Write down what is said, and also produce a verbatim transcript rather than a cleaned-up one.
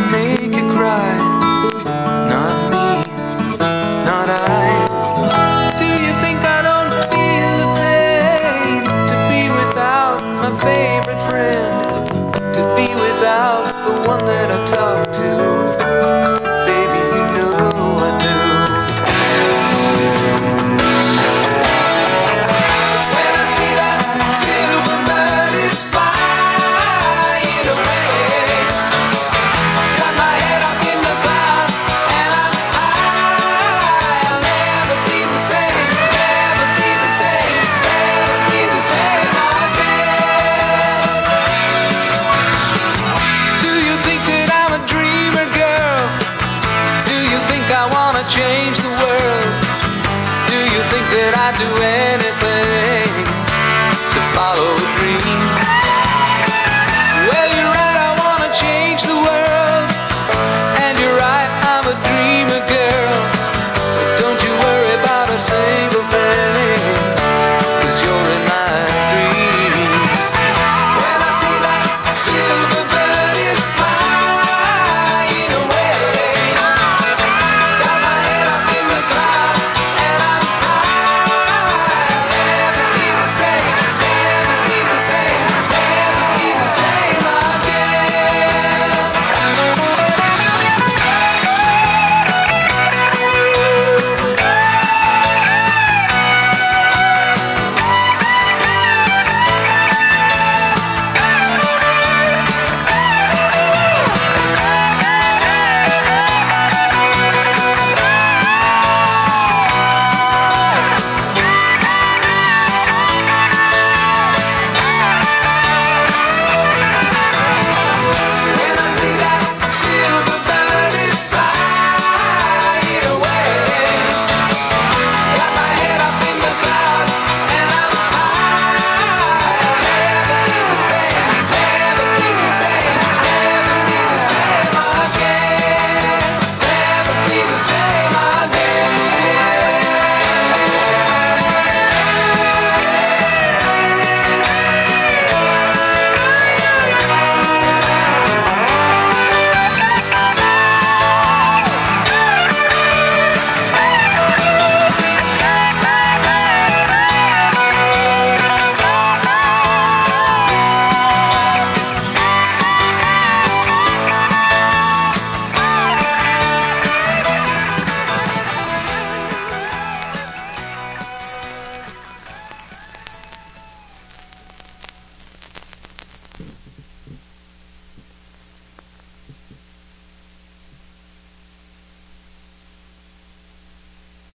make you cry. Not me, not I. Do you think I don't feel the pain to be without my favorite friend, to be without the one that I talk to? Baby, you know I do. When I see that silver bird is flying away, got my head up in the clouds and I'm high. I'll never be the same, never be the same, never be the same again. Do you think that I'm a dreamer, girl? Do you think I wanna change the world? Do you think that I'd do anything to follow a dream? Well, you're right, I wanna change the world. And you're right, I'm a dreamer, girl. But don't you worry about a single thing, 'cause you're in my dreams. When I see that silver bird is flying away, got my head up in the clouds and I'm high. Never be the same, never be the same, never be the same again. When I see that silver bird is flying away, got my head up in the clouds and I'm high. Never be the same, never be the same, never be the same again. Never be the same again.